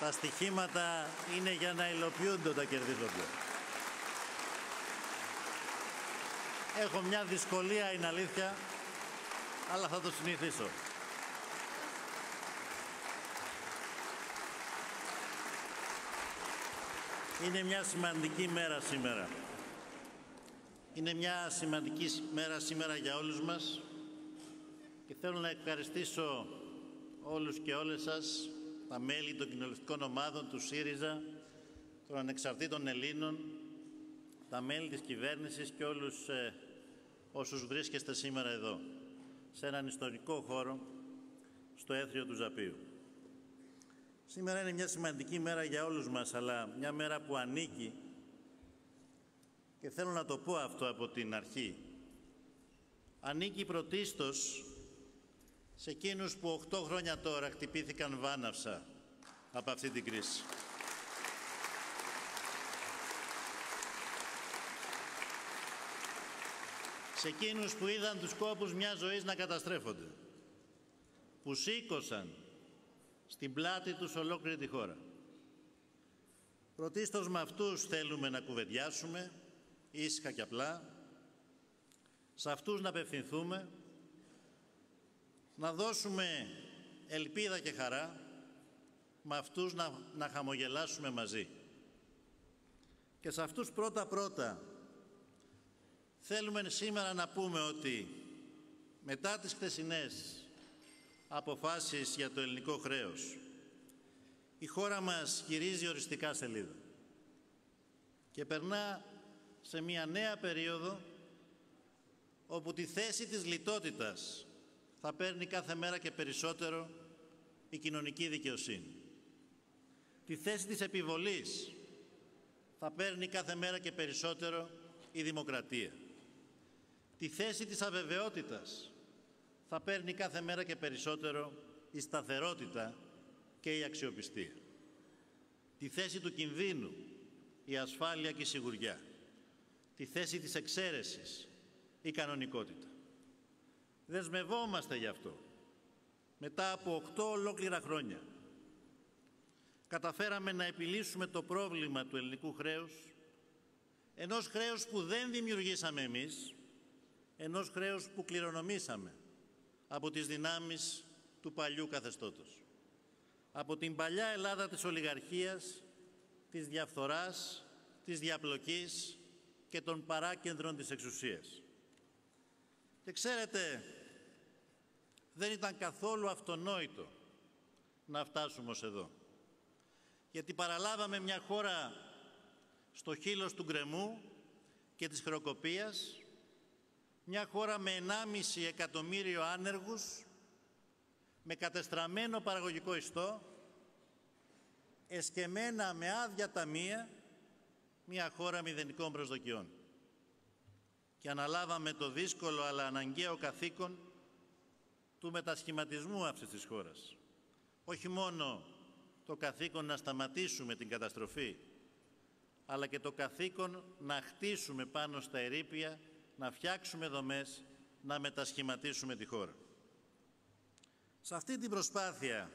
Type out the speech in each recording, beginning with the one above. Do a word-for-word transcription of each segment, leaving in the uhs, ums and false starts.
Τα στοιχήματα είναι για να υλοποιούνται όταν κερδίζονται. Έχω μια δυσκολία, είναι αλήθεια, αλλά θα το συνηθίσω. Είναι μια σημαντική μέρα σήμερα. Είναι μια σημαντική μέρα σήμερα για όλους μας και θέλω να ευχαριστήσω όλους και όλες σας, τα μέλη των κοινοβουλευτικών ομάδων, του ΣΥΡΙΖΑ, των Ανεξαρτήτων Ελλήνων, τα μέλη της κυβέρνησης και όλους ε, όσους βρίσκεστε σήμερα εδώ, σε έναν ιστορικό χώρο, στο Έθριο του Ζαπίου. Σήμερα είναι μια σημαντική μέρα για όλους μας, αλλά μια μέρα που ανήκει, και θέλω να το πω αυτό από την αρχή, ανήκει πρωτίστως σε εκείνους που οκτώ χρόνια τώρα χτυπήθηκαν βάναυσα από αυτή την κρίση. Σε εκείνους που είδαν τους κόπους μιας ζωής να καταστρέφονται, που σήκωσαν στην πλάτη τους ολόκληρη τη χώρα. Πρωτίστως με αυτούς θέλουμε να κουβεντιάσουμε, ήσυχα και απλά, σε αυτούς να απευθυνθούμε, να δώσουμε ελπίδα και χαρά, με αυτούς να, να χαμογελάσουμε μαζί. Και σε αυτούς πρώτα-πρώτα θέλουμε σήμερα να πούμε ότι μετά τις χθεσινές αποφάσεις για το ελληνικό χρέος, η χώρα μας γυρίζει οριστικά σελίδα και περνά σε μια νέα περίοδο όπου τη θέση της λιτότητας θα παίρνει κάθε μέρα και περισσότερο η κοινωνική δικαιοσύνη. Τη θέση της επιβολής θα παίρνει κάθε μέρα και περισσότερο η δημοκρατία. Τη θέση της αβεβαιότητας θα παίρνει κάθε μέρα και περισσότερο η σταθερότητα και η αξιοπιστία. Τη θέση του κινδύνου, η ασφάλεια και η σιγουριά. Τη θέση της εξαίρεσης, η κανονικότητα. Δεσμευόμαστε γι' αυτό. Μετά από οκτώ ολόκληρα χρόνια καταφέραμε να επιλύσουμε το πρόβλημα του ελληνικού χρέους, ενός χρέους που δεν δημιουργήσαμε εμείς, ενός χρέους που κληρονομήσαμε από τις δυνάμεις του παλιού καθεστώτος. Από την παλιά Ελλάδα της ολιγαρχίας, της διαφθοράς, της διαπλοκής και των παράκεντρων της εξουσίας. Και ξέρετε, δεν ήταν καθόλου αυτονόητο να φτάσουμε ως εδώ. Γιατί παραλάβαμε μια χώρα στο χείλος του γκρεμού και της χρεοκοπίας, μια χώρα με ενάμιση εκατομμύριο άνεργους, με κατεστραμμένο παραγωγικό ιστό, εσκεμμένα με άδεια ταμεία, μια χώρα μηδενικών προσδοκιών. Και αναλάβαμε το δύσκολο αλλά αναγκαίο καθήκον του μετασχηματισμού αυτής της χώρας. Όχι μόνο το καθήκον να σταματήσουμε την καταστροφή, αλλά και το καθήκον να χτίσουμε πάνω στα ερείπια, να φτιάξουμε δομές, να μετασχηματίσουμε τη χώρα. Σε αυτή την προσπάθεια,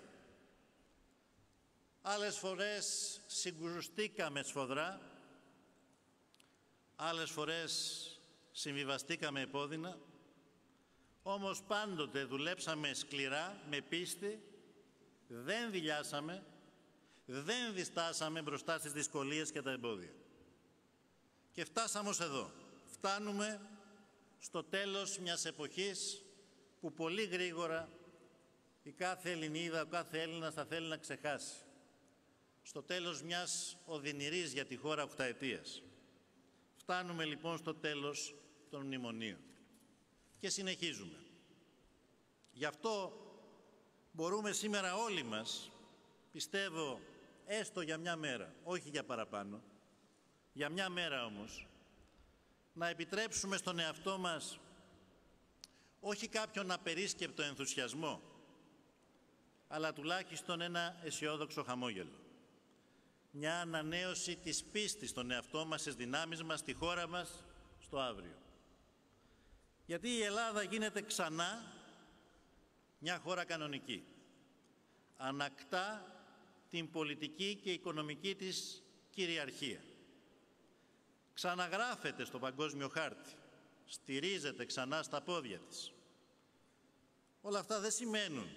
άλλες φορές συγκρουστήκαμε σφοδρά, άλλες φορές συμβιβαστήκαμε επώδυνα, όμως πάντοτε δουλέψαμε σκληρά, με πίστη, δεν δειλιάσαμε, δεν διστάσαμε μπροστά στις δυσκολίες και τα εμπόδια. Και φτάσαμε ως εδώ. Φτάνουμε στο τέλος μιας εποχής που πολύ γρήγορα η κάθε Ελληνίδα, ο κάθε Έλληνας θα θέλει να ξεχάσει. Στο τέλος μιας οδυνηρής για τη χώρα οχταετίας. Φτάνουμε λοιπόν στο τέλος των μνημονίων. Και συνεχίζουμε. Γι' αυτό μπορούμε σήμερα όλοι μας, πιστεύω, έστω για μια μέρα, όχι για παραπάνω, για μια μέρα όμως, να επιτρέψουμε στον εαυτό μας όχι κάποιον απερίσκεπτο ενθουσιασμό, αλλά τουλάχιστον ένα αισιόδοξο χαμόγελο. Μια ανανέωση της πίστης στον εαυτό μας, στις δυνάμεις μας, στη χώρα μας, στο αύριο. Γιατί η Ελλάδα γίνεται ξανά μια χώρα κανονική. Ανακτά την πολιτική και οικονομική της κυριαρχία. Ξαναγράφεται στο παγκόσμιο χάρτη, στηρίζεται ξανά στα πόδια της. Όλα αυτά δεν σημαίνουν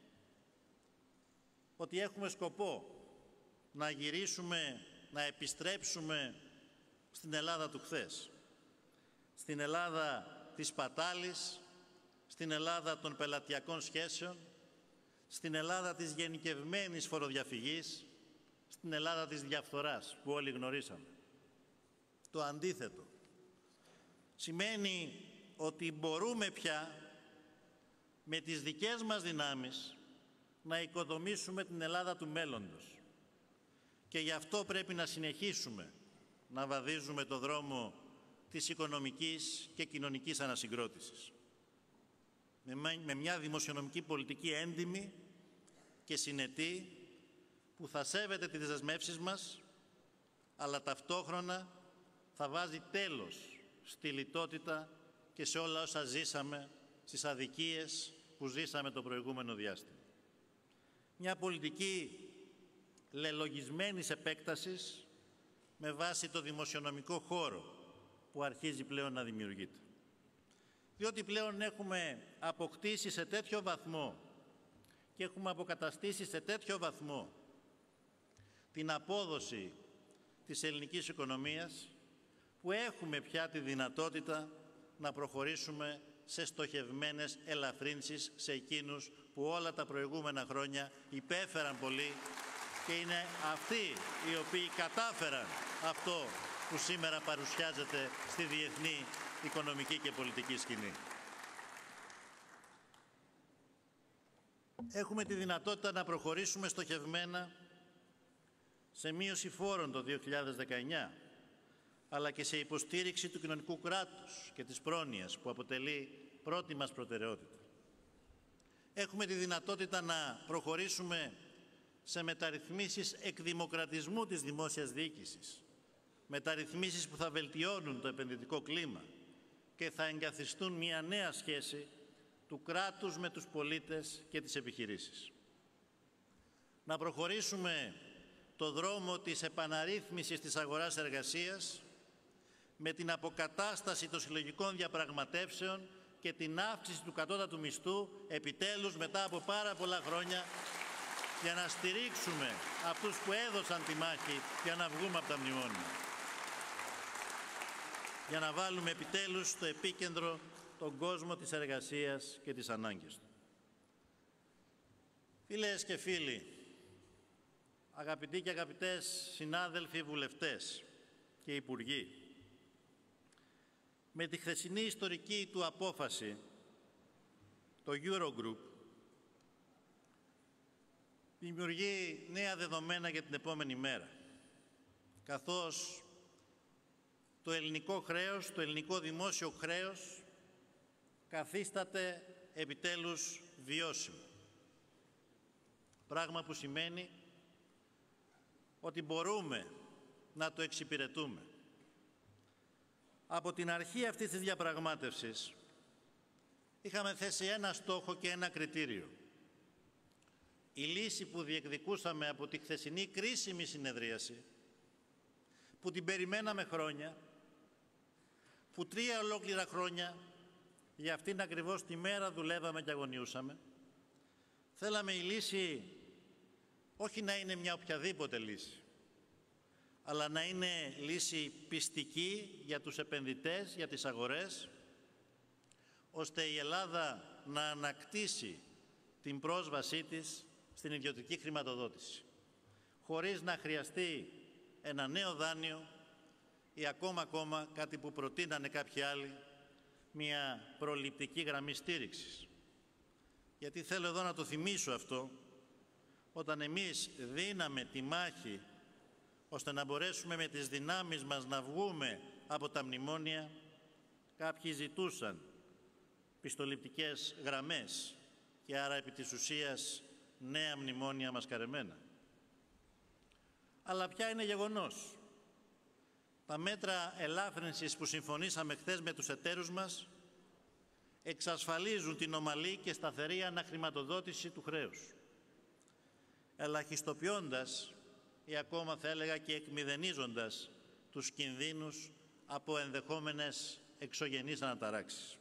ότι έχουμε σκοπό να γυρίσουμε, να επιστρέψουμε στην Ελλάδα του χθες. Στην Ελλάδα της πατάλης, στην Ελλάδα των πελατειακών σχέσεων, στην Ελλάδα της γενικευμένης φοροδιαφυγής, στην Ελλάδα της διαφθοράς που όλοι γνωρίσαμε. Το αντίθετο. Σημαίνει ότι μπορούμε πια με τις δικές μας δυνάμεις να οικοδομήσουμε την Ελλάδα του μέλλοντος. Και γι' αυτό πρέπει να συνεχίσουμε να βαδίζουμε το δρόμο της οικονομικής και κοινωνικής ανασυγκρότησης. Με μια δημοσιονομική πολιτική έντιμη και συνετή που θα σέβεται τις δεσμεύσεις μας, αλλά ταυτόχρονα θα βάζει τέλος στη λιτότητα και σε όλα όσα ζήσαμε, στις αδικίες που ζήσαμε το προηγούμενο διάστημα. Μια πολιτική λελογισμένης επέκτασης με βάση το δημοσιονομικό χώρο που αρχίζει πλέον να δημιουργείται. Διότι πλέον έχουμε αποκτήσει σε τέτοιο βαθμό και έχουμε αποκαταστήσει σε τέτοιο βαθμό την απόδοση της ελληνικής οικονομίας που έχουμε πια τη δυνατότητα να προχωρήσουμε σε στοχευμένες ελαφρύνσεις σε εκείνους που όλα τα προηγούμενα χρόνια υπέφεραν πολύ και είναι αυτοί οι οποίοι κατάφεραν αυτό που σήμερα παρουσιάζεται στη διεθνή οικονομική και πολιτική σκηνή. Έχουμε τη δυνατότητα να προχωρήσουμε στοχευμένα σε μείωση φόρων το δύο χιλιάδες δεκαεννιά, αλλά και σε υποστήριξη του κοινωνικού κράτους και της πρόνοιας που αποτελεί πρώτη μας προτεραιότητα. Έχουμε τη δυνατότητα να προχωρήσουμε σε μεταρρυθμίσεις εκδημοκρατισμού της δημόσιας διοίκησης, μεταρρυθμίσεις που θα βελτιώνουν το επενδυτικό κλίμα και θα εγκαθιστούν μια νέα σχέση του κράτους με τους πολίτες και τις επιχειρήσεις. Να προχωρήσουμε το δρόμο της επαναρρύθμισης της αγοράς εργασίας με την αποκατάσταση των συλλογικών διαπραγματεύσεων και την αύξηση του κατώτατου μισθού επιτέλους μετά από πάρα πολλά χρόνια, για να στηρίξουμε αυτούς που έδωσαν τη μάχη για να βγούμε από τα μνημόνια. Για να βάλουμε επιτέλους στο επίκεντρο τον κόσμο της εργασίας και της ανάγκης του. Φίλες και φίλοι, αγαπητοί και αγαπητές συνάδελφοι βουλευτές και υπουργοί, με τη χθεσινή ιστορική του απόφαση, το Eurogroup δημιουργεί νέα δεδομένα για την επόμενη μέρα, καθώς το ελληνικό χρέος, το ελληνικό δημόσιο χρέος καθίσταται επιτέλους βιώσιμο. Πράγμα που σημαίνει ότι μπορούμε να το εξυπηρετούμε. Από την αρχή αυτής της διαπραγμάτευσης είχαμε θέσει ένα στόχο και ένα κριτήριο. Η λύση που διεκδικούσαμε από τη χθεσινή κρίσιμη συνεδρίαση, που την περιμέναμε χρόνια, που τρία ολόκληρα χρόνια για αυτήν ακριβώς τη μέρα δουλεύαμε και αγωνιούσαμε, θέλαμε η λύση όχι να είναι μια οποιαδήποτε λύση, αλλά να είναι λύση πιστική για τους επενδυτές, για τις αγορές, ώστε η Ελλάδα να ανακτήσει την πρόσβασή της στην ιδιωτική χρηματοδότηση, χωρίς να χρειαστεί ένα νέο δάνειο ή ακόμα ακόμα κάτι που προτείνανε κάποιοι άλλοι, μια προληπτική γραμμή στήριξης. Γιατί θέλω εδώ να το θυμίσω αυτό, όταν εμείς δίναμε τη μάχη ώστε να μπορέσουμε με τις δυνάμεις μας να βγούμε από τα μνημόνια, κάποιοι ζητούσαν πιστοληπτικές γραμμές και άρα επί της ουσίας νέα μνημόνια μασκαρεμένα. Αλλά πια είναι γεγονός. Τα μέτρα ελάφρυνσης που συμφωνήσαμε χθες με τους εταίρους μας εξασφαλίζουν την ομαλή και σταθερή αναχρηματοδότηση του χρέους. ελαχιστοποιώντας ή ακόμα θα έλεγα και εκμηδενίζοντας τους κινδύνους από ενδεχόμενες εξωγενείς αναταράξεις.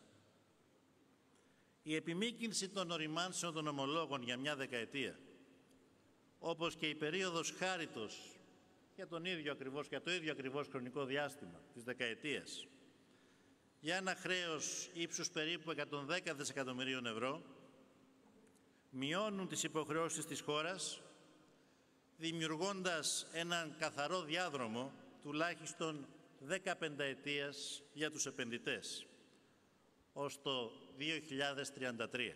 Η επιμήκυνση των οριμάνσεων των ομολόγων για μια δεκαετία, όπως και η περίοδος χάριτος για τον ίδιο ακριβώς, για το ίδιο ακριβώς χρονικό διάστημα της δεκαετίας, για ένα χρέος ύψους περίπου εκατόν δέκα δισεκατομμυρίων ευρώ, μειώνουν τις υποχρεώσεις της χώρας, δημιουργώντας έναν καθαρό διάδρομο τουλάχιστον δεκαπενταετίας για τους επενδυτές, ως το δύο χιλιάδες τριάντα τρία.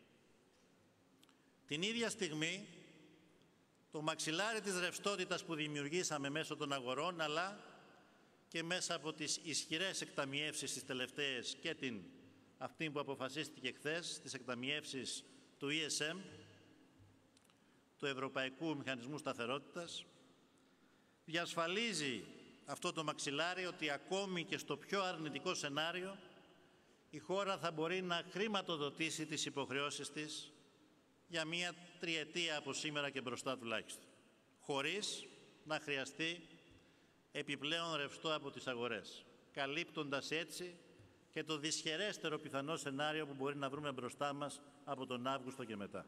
Την ίδια στιγμή, το μαξιλάρι της ρευστότητας που δημιουργήσαμε μέσω των αγορών, αλλά και μέσα από τις ισχυρές εκταμιεύσεις τις τελευταίες και την αυτή που αποφασίστηκε χθες, τις εκταμιεύσεις του ι ες εμ, του Ευρωπαϊκού Μηχανισμού Σταθερότητας, διασφαλίζει αυτό το μαξιλάρι ότι ακόμη και στο πιο αρνητικό σενάριο η χώρα θα μπορεί να χρηματοδοτήσει τις υποχρεώσεις της για μία τριετία από σήμερα και μπροστά τουλάχιστον, χωρίς να χρειαστεί επιπλέον ρευστό από τις αγορές, καλύπτοντας έτσι και το δυσχερέστερο πιθανό σενάριο που μπορεί να βρούμε μπροστά μας από τον Αύγουστο και μετά.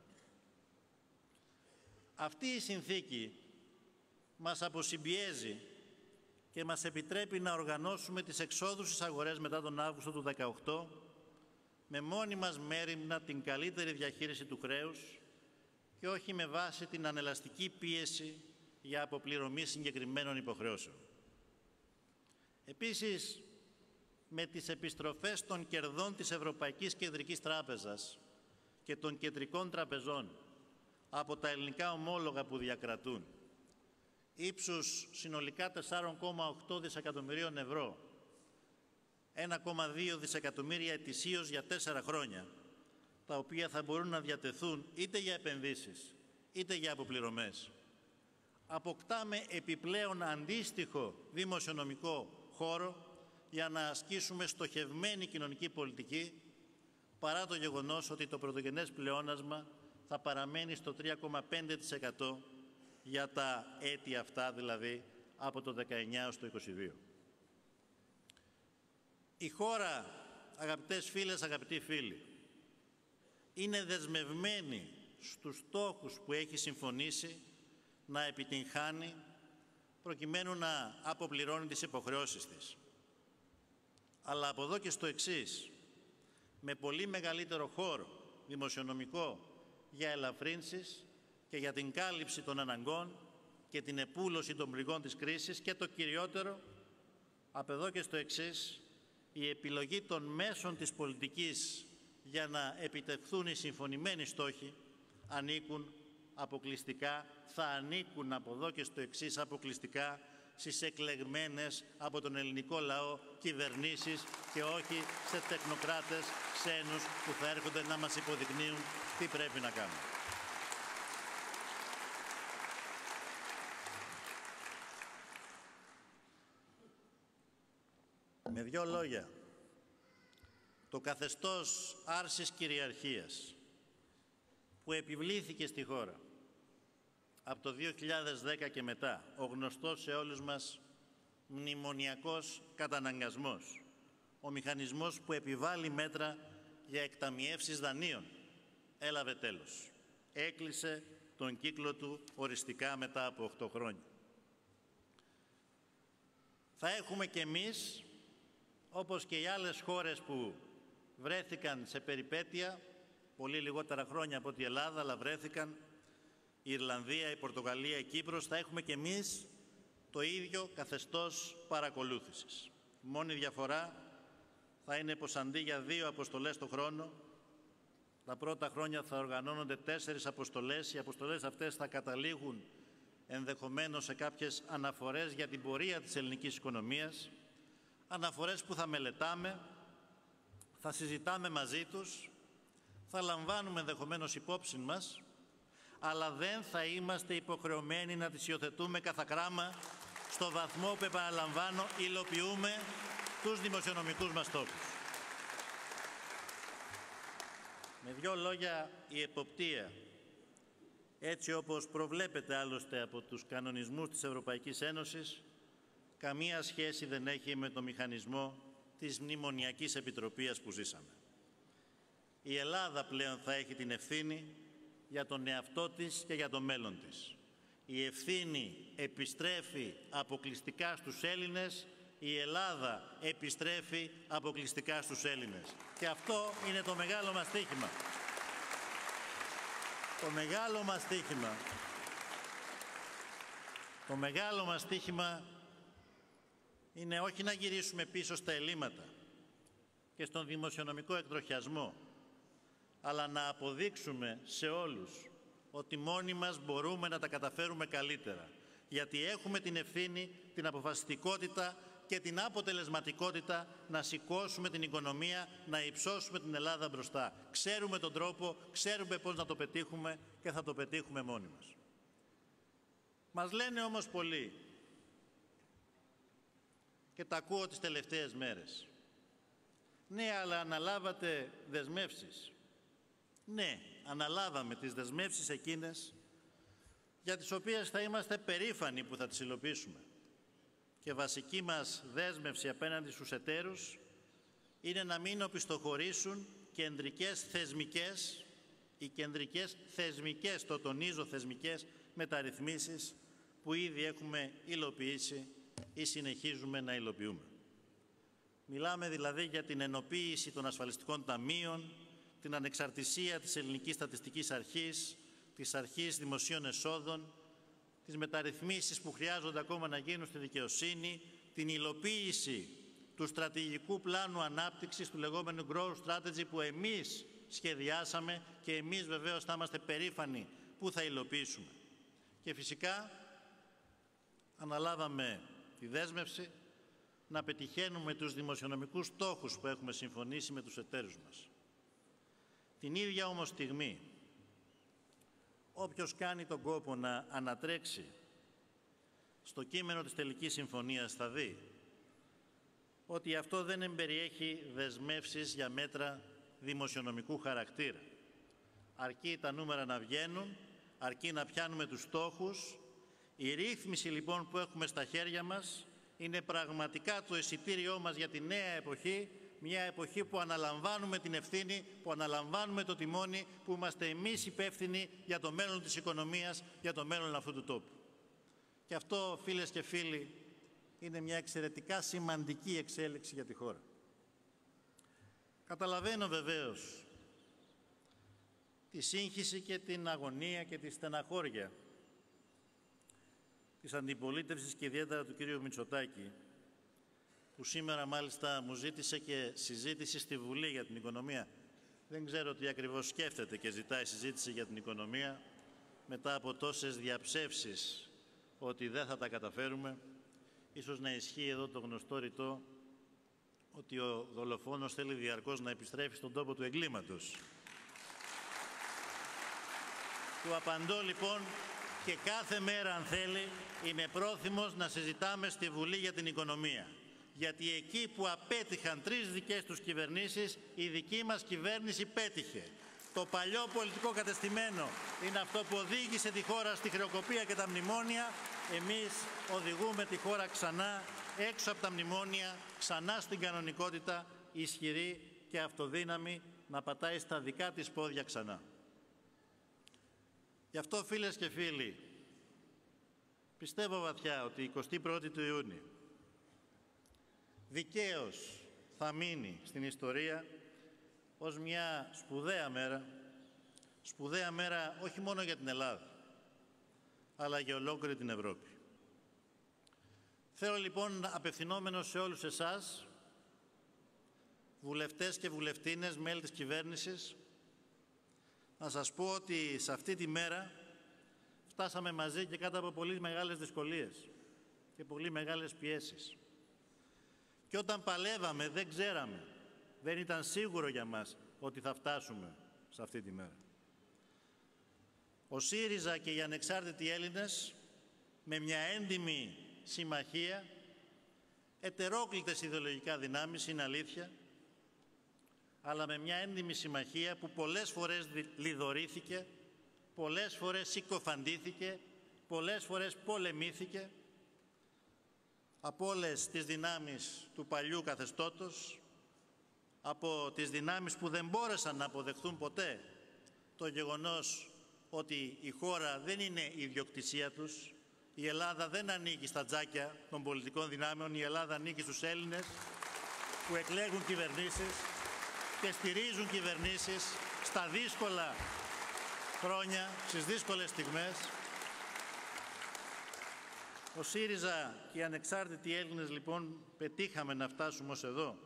Αυτή η συνθήκη μας αποσυμπιέζει και μας επιτρέπει να οργανώσουμε τις εξόδους στις αγορές μετά τον Αύγουστο του δύο χιλιάδες δεκαοκτώ με μόνη μας μέριμνα την καλύτερη διαχείριση του χρέους και όχι με βάση την ανελαστική πίεση για αποπληρωμή συγκεκριμένων υποχρεώσεων. Επίσης, με τις επιστροφές των κερδών της Ευρωπαϊκής Κεντρικής Τράπεζας και των κεντρικών τραπεζών από τα ελληνικά ομόλογα που διακρατούν, ύψους συνολικά τέσσερα κόμμα οκτώ δισεκατομμυρίων ευρώ, ένα κόμμα δύο δισεκατομμύρια ετησίως για τέσσερα χρόνια, τα οποία θα μπορούν να διατεθούν είτε για επενδύσεις, είτε για αποπληρωμές. Αποκτάμε επιπλέον αντίστοιχο δημοσιονομικό χώρο για να ασκήσουμε στοχευμένη κοινωνική πολιτική, παρά το γεγονός ότι το πρωτογενές πλεόνασμα θα παραμένει στο τρία κόμμα πέντε τοις εκατό για τα έτη αυτά, δηλαδή από το δεκαεννιά έως το είκοσι δύο. Η χώρα, αγαπητές φίλες, αγαπητοί φίλοι, είναι δεσμευμένη στους στόχους που έχει συμφωνήσει να επιτυγχάνει προκειμένου να αποπληρώνει τις υποχρεώσεις της. Αλλά από εδώ και στο εξής, με πολύ μεγαλύτερο χώρο δημοσιονομικό για ελαφρύνσεις και για την κάλυψη των αναγκών και την επούλωση των πληγών της κρίσης και το κυριότερο, από εδώ και στο εξής, η επιλογή των μέσων της πολιτικής για να επιτευχθούν οι συμφωνημένοι στόχοι ανήκουν αποκλειστικά, θα ανήκουν από εδώ και στο εξής αποκλειστικά στις εκλεγμένες από τον ελληνικό λαό κυβερνήσεις και όχι σε τεχνοκράτες ξένους που θα έρχονται να μας υποδεικνύουν τι πρέπει να κάνουμε. Με δύο λόγια, το καθεστώς άρσης κυριαρχίας που επιβλήθηκε στη χώρα από το δύο χιλιάδες δέκα και μετά, ο γνωστός σε όλους μας μνημονιακός καταναγκασμός, ο μηχανισμός που επιβάλλει μέτρα για εκταμιεύσεις δανείων, έλαβε τέλος. Έκλεισε τον κύκλο του οριστικά μετά από οκτώ χρόνια. Θα έχουμε κι εμείς, όπως και οι άλλες χώρες που βρέθηκαν σε περιπέτεια, πολύ λιγότερα χρόνια από τη Ελλάδα, αλλά βρέθηκαν, η Ιρλανδία, η Πορτογαλία, η Κύπρος, θα έχουμε και εμείς το ίδιο καθεστώς παρακολούθησης. Η μόνη διαφορά θα είναι πως αντί για δύο αποστολές το χρόνο, τα πρώτα χρόνια θα οργανώνονται τέσσερις αποστολές. Οι αποστολές αυτές θα καταλήγουν ενδεχομένως σε κάποιες αναφορές για την πορεία της ελληνικής οικονομίας, αναφορές που θα μελετάμε, θα συζητάμε μαζί τους, θα λαμβάνουμε ενδεχομένως υπόψη μας, αλλά δεν θα είμαστε υποχρεωμένοι να τις υιοθετούμε καθ' ακράμα στο βαθμό που, επαναλαμβάνω, υλοποιούμε τους δημοσιονομικούς μας στόχους. Με δύο λόγια, η εποπτεία έτσι όπως προβλέπεται άλλωστε από τους κανονισμούς της Ευρωπαϊκής Ένωσης, καμία σχέση δεν έχει με το μηχανισμό της Μνημονιακής Επιτροπής που ζήσαμε. Η Ελλάδα πλέον θα έχει την ευθύνη για τον εαυτό της και για το μέλλον της. Η ευθύνη επιστρέφει αποκλειστικά στους Έλληνες, η Ελλάδα επιστρέφει αποκλειστικά στους Έλληνες. Και αυτό είναι το μεγάλο μας στοίχημα. Το μεγάλο μας στοίχημα, το μεγάλο μας στοίχημα είναι όχι να γυρίσουμε πίσω στα ελλείμματα και στον δημοσιονομικό εκτροχιασμό, αλλά να αποδείξουμε σε όλους ότι μόνοι μας μπορούμε να τα καταφέρουμε καλύτερα. Γιατί έχουμε την ευθύνη, την αποφασιστικότητα και την αποτελεσματικότητα να σηκώσουμε την οικονομία, να υψώσουμε την Ελλάδα μπροστά. Ξέρουμε τον τρόπο, ξέρουμε πώς να το πετύχουμε και θα το πετύχουμε μόνοι μας. Μας λένε όμως πολλοί, και τα ακούω τις τελευταίες μέρες, ναι, αλλά αναλάβατε δεσμεύσεις. Ναι, αναλάβαμε τις δεσμεύσεις εκείνες για τις οποίες θα είμαστε περήφανοι που θα τις υλοποιήσουμε. Και βασική μας δέσμευση απέναντι στους εταίρους είναι να μην οπισθοχωρήσουν κεντρικές θεσμικές, οι κεντρικές θεσμικές, το τονίζω θεσμικές μεταρρυθμίσεις που ήδη έχουμε υλοποιήσει ή συνεχίζουμε να υλοποιούμε. Μιλάμε δηλαδή για την ενοποίηση των ασφαλιστικών ταμείων, την ανεξαρτησία της Ελληνικής Στατιστικής Αρχής, της Αρχής Δημοσίων Εσόδων, τις μεταρρυθμίσεις που χρειάζονται ακόμα να γίνουν στη δικαιοσύνη, την υλοποίηση του στρατηγικού πλάνου ανάπτυξης, του λεγόμενου Growth Strategy που εμείς σχεδιάσαμε και εμείς βεβαίως θα είμαστε περήφανοι που θα υλοποιήσουμε. Και φυσικά αναλάβαμε τη δέσμευση να πετυχαίνουμε τους δημοσιονομικούς στόχους που έχουμε συμφωνήσει με τους εταίρους μας. Την ίδια όμως στιγμή, όποιος κάνει τον κόπο να ανατρέξει στο κείμενο της τελικής συμφωνίας θα δει ότι αυτό δεν εμπεριέχει δεσμεύσεις για μέτρα δημοσιονομικού χαρακτήρα. Αρκεί τα νούμερα να βγαίνουν, αρκεί να πιάνουμε τους στόχους. Η ρύθμιση λοιπόν που έχουμε στα χέρια μας είναι πραγματικά το εισιτήριό μας για τη νέα εποχή, μια εποχή που αναλαμβάνουμε την ευθύνη, που αναλαμβάνουμε το τιμόνι, που είμαστε εμείς υπεύθυνοι για το μέλλον της οικονομίας, για το μέλλον αυτού του τόπου. Και αυτό, φίλες και φίλοι, είναι μια εξαιρετικά σημαντική εξέλιξη για τη χώρα. Καταλαβαίνω βεβαίως τη σύγχυση και την αγωνία και τη στεναχώρια της αντιπολίτευσης και ιδιαίτερα του κυρίου Μητσοτάκη, που σήμερα μάλιστα μου ζήτησε και συζήτηση στη Βουλή για την οικονομία. Δεν ξέρω τι ακριβώς σκέφτεται και ζητάει συζήτηση για την οικονομία μετά από τόσες διαψεύσεις ότι δεν θα τα καταφέρουμε. Ίσως να ισχύει εδώ το γνωστό ρητό ότι ο δολοφόνος θέλει διαρκώς να επιστρέφει στον τόπο του εγκλήματος. Του απαντώ λοιπόν και κάθε μέρα αν θέλει είμαι πρόθυμος να συζητάμε στη Βουλή για την οικονομία. Γιατί εκεί που απέτυχαν τρεις δικές τους κυβερνήσεις, η δική μας κυβέρνηση πέτυχε. Το παλιό πολιτικό κατεστημένο είναι αυτό που οδήγησε τη χώρα στη χρεοκοπία και τα μνημόνια. Εμείς οδηγούμε τη χώρα ξανά έξω από τα μνημόνια, ξανά στην κανονικότητα, ισχυρή και αυτοδύναμη, να πατάει στα δικά της πόδια ξανά. Γι' αυτό, φίλες και φίλοι, πιστεύω βαθιά ότι η εικοστή πρώτη του Ιούνιου δικαίως θα μείνει στην ιστορία ως μια σπουδαία μέρα, σπουδαία μέρα όχι μόνο για την Ελλάδα, αλλά για ολόκληρη την Ευρώπη. Θέλω λοιπόν, απευθυνόμενος σε όλους εσάς, βουλευτές και βουλευτίνες, μέλη της κυβέρνησης, να σας πω ότι σε αυτή τη μέρα φτάσαμε μαζί και κάτω από πολύ μεγάλες δυσκολίες και πολύ μεγάλες πιέσεις. Και όταν παλεύαμε δεν ξέραμε, δεν ήταν σίγουρο για μας ότι θα φτάσουμε σε αυτή τη μέρα. Ο ΣΥΡΙΖΑ και οι ανεξάρτητοι Έλληνες με μια έντιμη συμμαχία, ετερόκλητες ιδεολογικά δυνάμεις, είναι αλήθεια, αλλά με μια έντιμη συμμαχία που πολλές φορές λιδωρήθηκε, πολλές φορές συκοφαντήθηκε, πολλές φορές πολεμήθηκε από όλες τις δυνάμεις του παλιού καθεστώτος, από τις δυνάμεις που δεν μπόρεσαν να αποδεχτούν ποτέ το γεγονός ότι η χώρα δεν είναι η ιδιοκτησία τους, η Ελλάδα δεν ανήκει στα τζάκια των πολιτικών δυνάμεων, η Ελλάδα ανήκει στους Έλληνες που εκλέγουν κυβερνήσεις και στηρίζουν κυβερνήσεις στα δύσκολα χρόνια, στις δύσκολες στιγμές. Ο ΣΥΡΙΖΑ και οι ανεξάρτητοι Έλληνες λοιπόν πετύχαμε να φτάσουμε ως εδώ.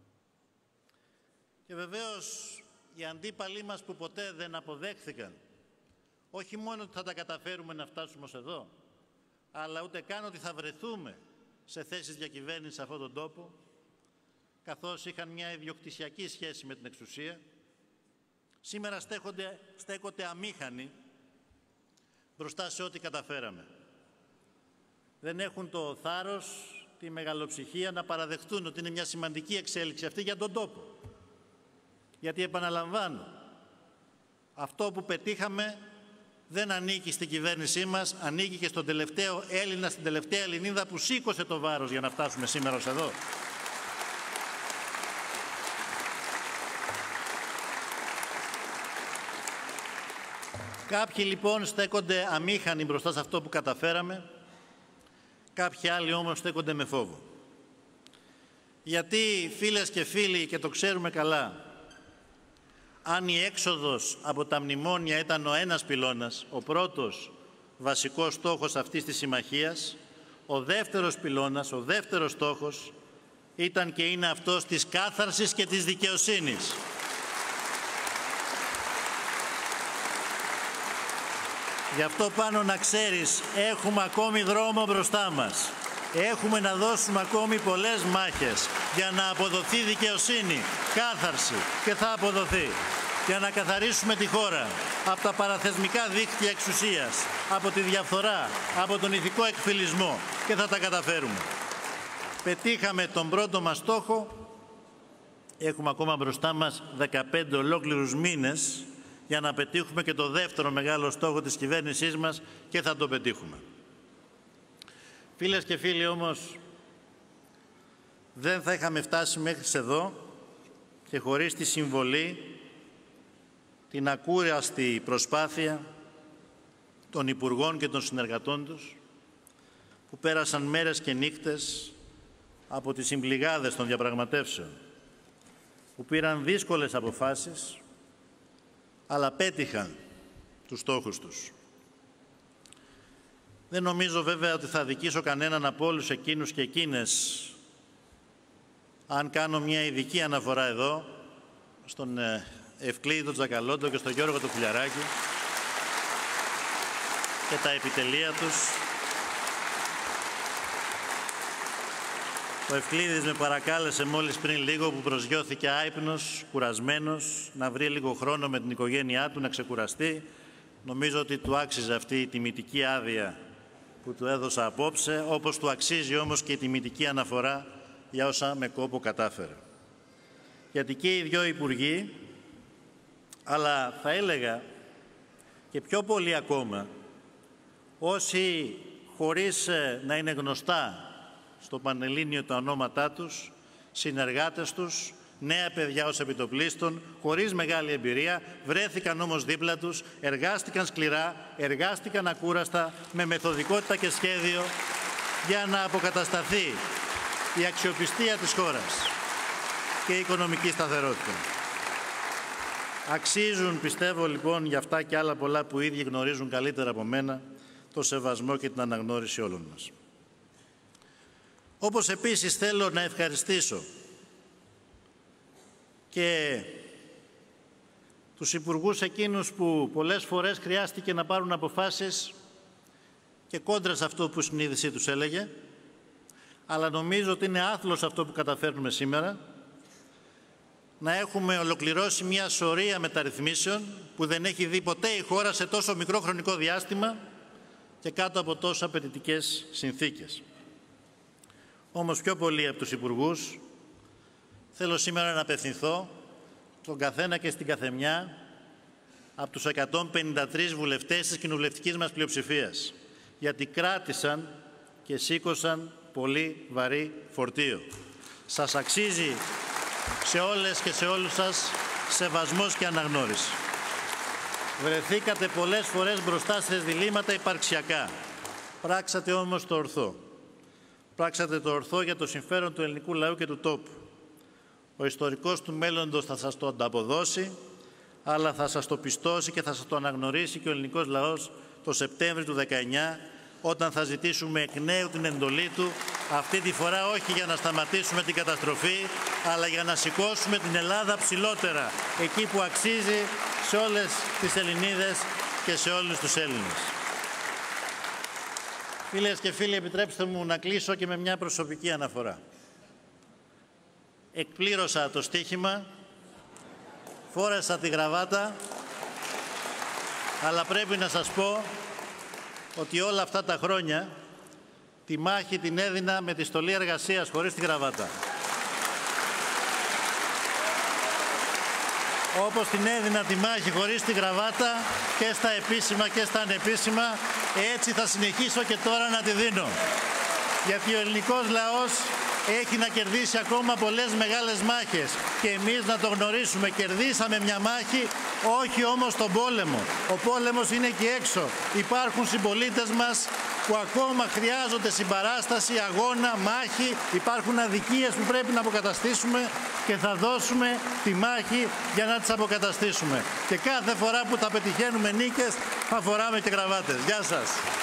Και βεβαίως οι αντίπαλοι μας που ποτέ δεν αποδέχθηκαν όχι μόνο ότι θα τα καταφέρουμε να φτάσουμε ως εδώ, αλλά ούτε καν ότι θα βρεθούμε σε θέσεις διακυβέρνησης σε αυτόν τον τόπο, καθώς είχαν μια ιδιοκτησιακή σχέση με την εξουσία, σήμερα στέκονται, στέκονται αμήχανοι μπροστά σε ό,τι καταφέραμε. Δεν έχουν το θάρρος, τη μεγαλοψυχία να παραδεχτούν ότι είναι μια σημαντική εξέλιξη αυτή για τον τόπο. Γιατί επαναλαμβάνω, αυτό που πετύχαμε δεν ανήκει στην κυβέρνησή μας, ανήκει και στον τελευταίο Έλληνα, στην τελευταία Ελληνίδα που σήκωσε το βάρος για να φτάσουμε σήμερα ως εδώ. Κάποιοι λοιπόν στέκονται αμήχανοι μπροστά σε αυτό που καταφέραμε, κάποιοι άλλοι όμως στέκονται με φόβο. Γιατί φίλες και φίλοι, και το ξέρουμε καλά, αν η έξοδος από τα μνημόνια ήταν ο ένας πυλώνας, ο πρώτος βασικός στόχος αυτής της συμμαχίας, ο δεύτερος πυλώνας, ο δεύτερος στόχος ήταν και είναι αυτός της κάθαρσης και της δικαιοσύνης. Γι' αυτό πάνω να ξέρεις, έχουμε ακόμη δρόμο μπροστά μας. Έχουμε να δώσουμε ακόμη πολλές μάχες για να αποδοθεί δικαιοσύνη, κάθαρση, και θα αποδοθεί. Για να καθαρίσουμε τη χώρα από τα παραθεσμικά δίκτυα εξουσίας, από τη διαφθορά, από τον ηθικό εκφυλισμό, και θα τα καταφέρουμε. Πετύχαμε τον πρώτο μας στόχο, έχουμε ακόμα μπροστά μας δεκαπέντε ολόκληρους μήνες για να πετύχουμε και το δεύτερο μεγάλο στόχο της κυβέρνησής μας, και θα το πετύχουμε. Φίλες και φίλοι, όμως, δεν θα είχαμε φτάσει μέχρι εδώ και χωρίς τη συμβολή, την ακούραστη προσπάθεια των Υπουργών και των συνεργατών τους, που πέρασαν μέρες και νύχτες από τις συμπληγάδες των διαπραγματεύσεων, που πήραν δύσκολες αποφάσεις, αλλά πέτυχαν τους στόχους τους. Δεν νομίζω βέβαια ότι θα δικήσω κανέναν από όλους εκείνους και εκείνες, αν κάνω μια ειδική αναφορά εδώ, στον Ευκλήδη τον Τζακαλώτο και στον Γιώργο τον Φιλιαράκη και τα επιτελεία τους. Ο Ευκλήδης με παρακάλεσε μόλις πριν λίγο, που προσγειώθηκε άυπνος, κουρασμένος, να βρει λίγο χρόνο με την οικογένειά του, να ξεκουραστεί. Νομίζω ότι του άξιζε αυτή η τιμητική άδεια που του έδωσα απόψε, όπως του αξίζει όμως και η τιμητική αναφορά για όσα με κόπο κατάφερε. Γιατί και οι δυο υπουργοί, αλλά θα έλεγα και πιο πολύ ακόμα, όσοι χωρίς να είναι γνωστά στο Πανελλήνιο τα ονόματά τους, συνεργάτες τους, νέα παιδιά ως επιτοπλίστων, χωρίς μεγάλη εμπειρία, βρέθηκαν όμως δίπλα τους, εργάστηκαν σκληρά, εργάστηκαν ακούραστα, με μεθοδικότητα και σχέδιο, για να αποκατασταθεί η αξιοπιστία της χώρας και η οικονομική σταθερότητα. Αξίζουν, πιστεύω λοιπόν, για αυτά και άλλα πολλά που οι ίδιοι γνωρίζουν καλύτερα από μένα, το σεβασμό και την αναγνώριση όλων μας. Όπως επίσης θέλω να ευχαριστήσω και τους υπουργούς εκείνους που πολλές φορές χρειάστηκε να πάρουν αποφάσεις και κόντρα σε αυτό που η συνείδησή τους έλεγε, αλλά νομίζω ότι είναι άθλος αυτό που καταφέρνουμε σήμερα, να έχουμε ολοκληρώσει μια σωρία μεταρρυθμίσεων που δεν έχει δει ποτέ η χώρα σε τόσο μικρό χρονικό διάστημα και κάτω από τόσο απαιτητικές συνθήκες. Όμως πιο πολύ από τους υπουργούς θέλω σήμερα να απευθυνθώ τον καθένα και στην καθεμιά από τους εκατόν πενήντα τρεις βουλευτές της κοινοβουλευτικής μας πλειοψηφίας, γιατί κράτησαν και σήκωσαν πολύ βαρύ φορτίο. Σας αξίζει σε όλες και σε όλους σας σεβασμός και αναγνώριση. Βρεθήκατε πολλές φορές μπροστά σε διλήμματα υπαρξιακά. Πράξατε όμως το ορθό. Πράξατε το ορθό για το συμφέρον του ελληνικού λαού και του τόπου. Ο ιστορικός του μέλλοντος θα σας το ανταποδώσει, αλλά θα σας το πιστώσει και θα σας το αναγνωρίσει και ο ελληνικός λαός το Σεπτέμβριο του δεκαεννιά, όταν θα ζητήσουμε εκ νέου την εντολή του, αυτή τη φορά όχι για να σταματήσουμε την καταστροφή, αλλά για να σηκώσουμε την Ελλάδα ψηλότερα, εκεί που αξίζει σε όλες τις Ελληνίδες και σε όλους τους Έλληνες. Φίλες και φίλοι, επιτρέψτε μου να κλείσω και με μια προσωπική αναφορά. Εκπλήρωσα το στοίχημα, φόρεσα τη γραβάτα, αλλά πρέπει να σας πω ότι όλα αυτά τα χρόνια τη μάχη την έδινα με τη στολή εργασίας χωρίς τη γραβάτα. Όπως την έδινα τη μάχη χωρίς τη γραβάτα και στα επίσημα και στα ανεπίσημα, έτσι θα συνεχίσω και τώρα να τη δίνω. Γιατί ο ελληνικός λαός έχει να κερδίσει ακόμα πολλές μεγάλες μάχες και εμείς να το γνωρίσουμε. Κερδίσαμε μια μάχη, όχι όμως τον πόλεμο. Ο πόλεμος είναι εκεί έξω. Υπάρχουν συμπολίτες μας που ακόμα χρειάζονται συμπαράσταση, αγώνα, μάχη. Υπάρχουν αδικίες που πρέπει να αποκαταστήσουμε και θα δώσουμε τη μάχη για να τις αποκαταστήσουμε. Και κάθε φορά που τα πετυχαίνουμε νίκες θα φοράμε και γραβάτες. Γεια σας.